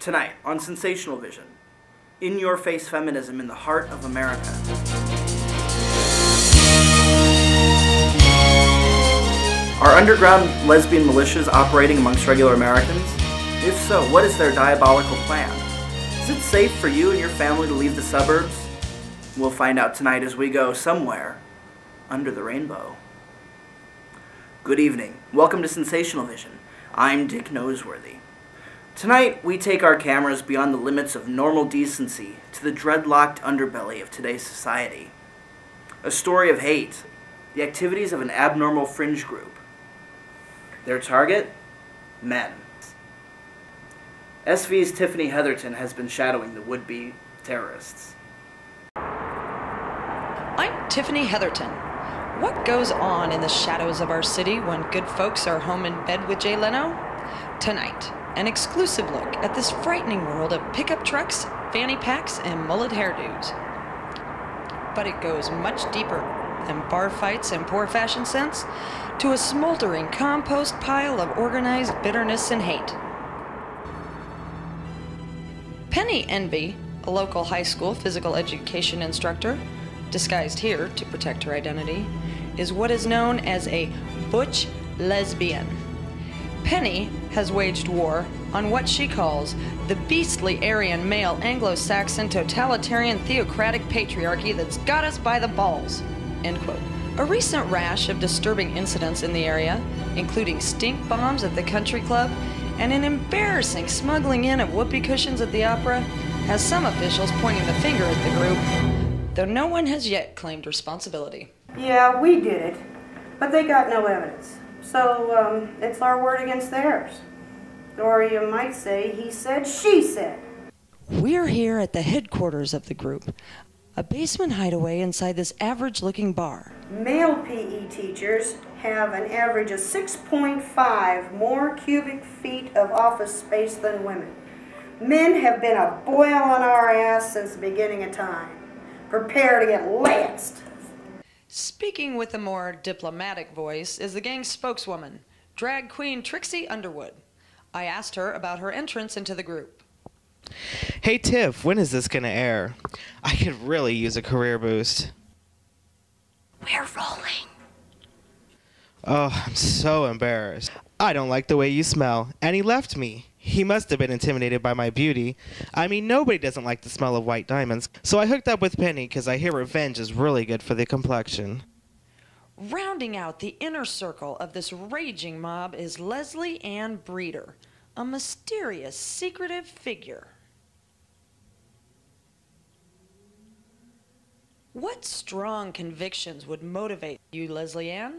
Tonight on Sensational Vision, in-your-face feminism in the heart of America. Are underground lesbian militias operating amongst regular Americans? If so, what is their diabolical plan? Is it safe for you and your family to leave the suburbs? We'll find out tonight as we go somewhere under the rainbow. Good evening. Welcome to Sensational Vision. I'm Dick Noseworthy. Tonight, we take our cameras beyond the limits of normal decency to the dreadlocked underbelly of today's society. A story of hate, the activities of an abnormal fringe group. Their target? Men. SV's Tiffany Heatherton has been shadowing the would-be terrorists. I'm Tiffany Heatherton. What goes on in the shadows of our city when good folks are home in bed with Jay Leno? Tonight, an exclusive look at this frightening world of pickup trucks, fanny packs, and mullet hairdos. But it goes much deeper than bar fights and poor fashion sense to a smoldering compost pile of organized bitterness and hate. Penny Envy, a local high school physical education instructor, disguised here to protect her identity, is what is known as a butch lesbian. Penny has waged war on what she calls the beastly Aryan male Anglo-Saxon totalitarian theocratic patriarchy that's got us by the balls. End quote. A recent rash of disturbing incidents in the area, including stink bombs at the country club and an embarrassing smuggling in of whoopee cushions at the opera, has some officials pointing the finger at the group, though no one has yet claimed responsibility. Yeah, we did it, but they got no evidence. So, it's our word against theirs. Or you might say, he said, she said. We're here at the headquarters of the group, a basement hideaway inside this average-looking bar. Male PE teachers have an average of 6.5 more cubic feet of office space than women. Men have been a boil on our ass since the beginning of time. Prepare to get lanced. Speaking with a more diplomatic voice is the gang's spokeswoman, drag queen Trixie Underwood. I asked her about her entrance into the group. Hey Tiff, when is this gonna air? I could really use a career boost. We're rolling. Oh, I'm so embarrassed. I don't like the way you smell, and he left me. He must have been intimidated by my beauty. I mean, nobody doesn't like the smell of white diamonds, so I hooked up with Penny because I hear revenge is really good for the complexion. Rounding out the inner circle of this raging mob is Leslie Ann Breeder, a mysterious, secretive figure. What strong convictions would motivate you, Leslie Ann?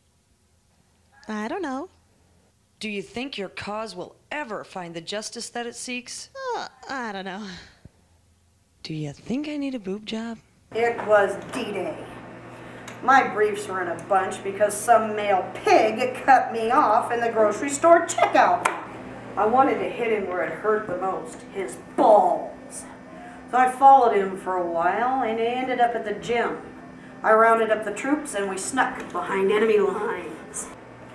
I don't know. Do you think your cause will ever find the justice that it seeks? I don't know. Do you think I need a boob job? It was D-Day. My briefs were in a bunch because some male pig cut me off in the grocery store checkout line. I wanted to hit him where it hurt the most, his balls. So I followed him for a while and I ended up at the gym. I rounded up the troops and we snuck behind enemy lines.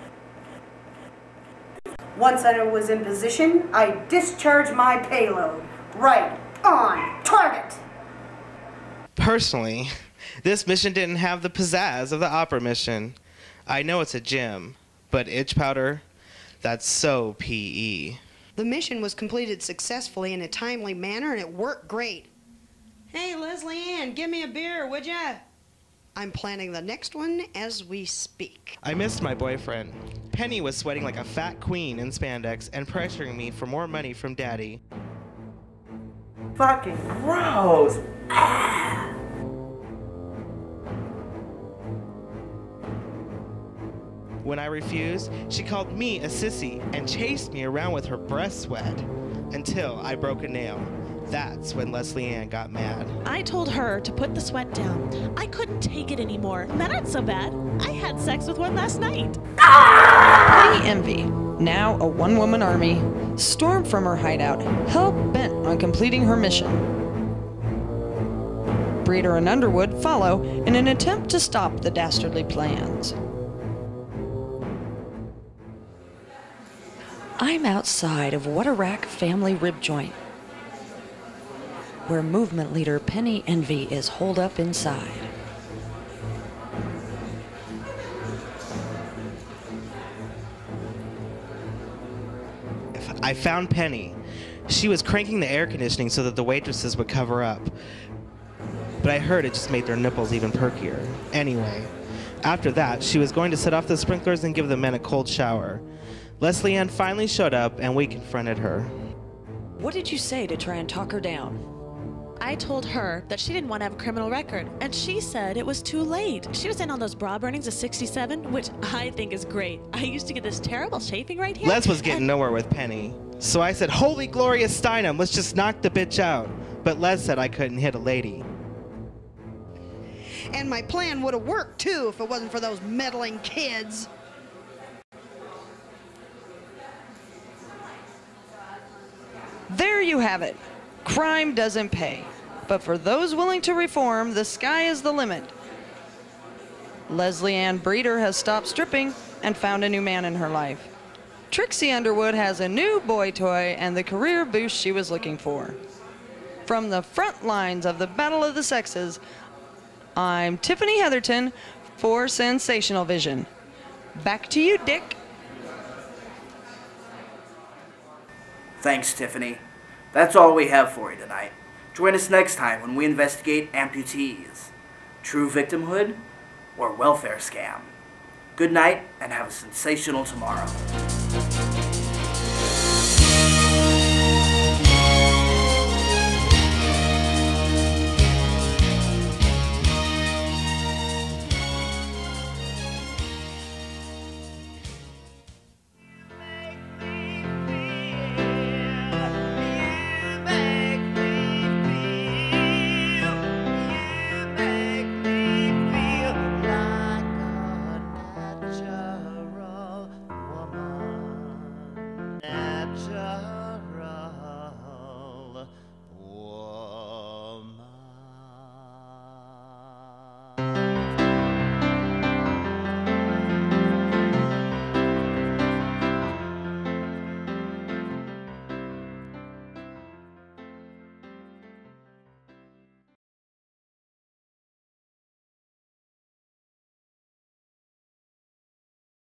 Once I was in position, I discharged my payload. Right on target. Personally, this mission didn't have the pizzazz of the opera mission. I know it's a gym, but itch powder, that's so PE. The mission was completed successfully in a timely manner and it worked great. Hey, Leslie Ann, give me a beer, would ya? I'm planning the next one as we speak. I missed my boyfriend. Penny was sweating like a fat queen in spandex and pressuring me for more money from Daddy. Fucking gross! When I refused, she called me a sissy and chased me around with her breath sweat until I broke a nail. That's when Leslie Ann got mad. I told her to put the sweat down. I couldn't take it anymore. That ain't so bad. I had sex with one last night. Penny Envy, now a one-woman army, stormed from her hideout, hell-bent on completing her mission. Breeder and Underwood follow in an attempt to stop the dastardly plans. I'm outside of What a Rack Family Rib Joint, where movement leader Penny Envy is holed up inside. I found Penny. She was cranking the air conditioning so that the waitresses would cover up. But I heard it just made their nipples even perkier. Anyway, after that, she was going to set off the sprinklers and give the men a cold shower. Leslie Ann finally showed up and we confronted her. What did you say to try and talk her down? I told her that she didn't want to have a criminal record, and she said it was too late. She was in on those bra burnings of 67, which I think is great. I used to get this terrible chafing right here. Les was getting nowhere with Penny. So I said, "Holy glorious Steinem, let's just knock the bitch out." But Les said I couldn't hit a lady. And my plan would have worked too if it wasn't for those meddling kids. There you have it. Crime doesn't pay. But for those willing to reform, the sky is the limit. Leslie Ann Breeder has stopped stripping and found a new man in her life. Trixie Underwood has a new boy toy and the career boost she was looking for. From the front lines of the Battle of the Sexes, I'm Tiffany Heatherton for Sensational Vision. Back to you, Dick. Thanks, Tiffany. That's all we have for you tonight. Join us next time when we investigate amputees, true victimhood, or welfare scam. Good night and have a sensational tomorrow.